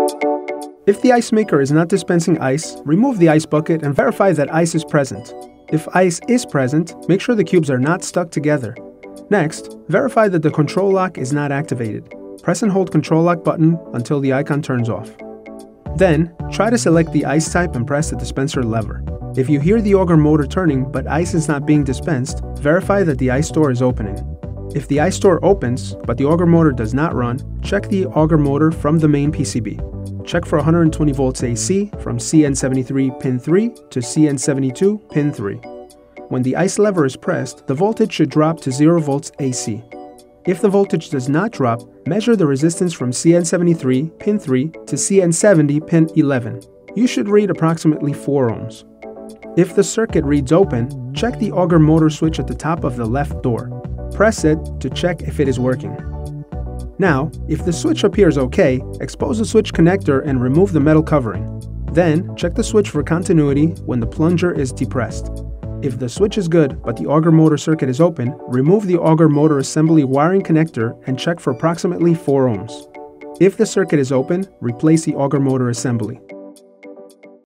If the ice maker is not dispensing ice, remove the ice bucket and verify that ice is present. If ice is present, make sure the cubes are not stuck together. Next, verify that the control lock is not activated. Press and hold control lock button until the icon turns off. Then, try to select the ice type and press the dispenser lever. If you hear the auger motor turning but ice is not being dispensed, verify that the ice store is opening. If the ice store opens but the auger motor does not run, check the auger motor from the main PCB. Check for 120 volts AC from CN73 pin 3 to CN72 pin 3. When the ice lever is pressed, the voltage should drop to 0 volts AC. If the voltage does not drop, measure the resistance from CN73 pin 3 to CN70 pin 11. You should read approximately 4 ohms. If the circuit reads open, check the auger motor switch at the top of the left door. Press it to check if it is working. Now, if the switch appears OK, expose the switch connector and remove the metal covering. Then, check the switch for continuity when the plunger is depressed. If the switch is good but the auger motor circuit is open, remove the auger motor assembly wiring connector and check for approximately 4 ohms. If the circuit is open, replace the auger motor assembly.